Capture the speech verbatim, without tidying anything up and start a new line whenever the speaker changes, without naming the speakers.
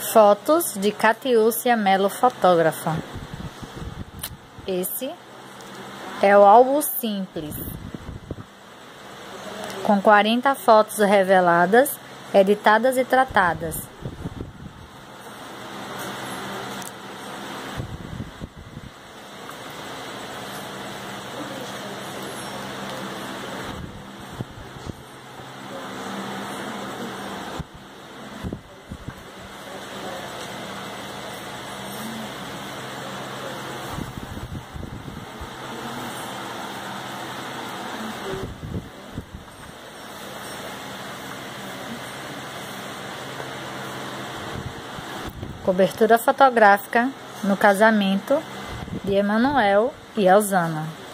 Fotos de Catiúcia Melo, fotógrafa. Esse é o álbum simples, com quarenta fotos reveladas, editadas e tratadas. Cobertura fotográfica no casamento de Emanuel e Elzana.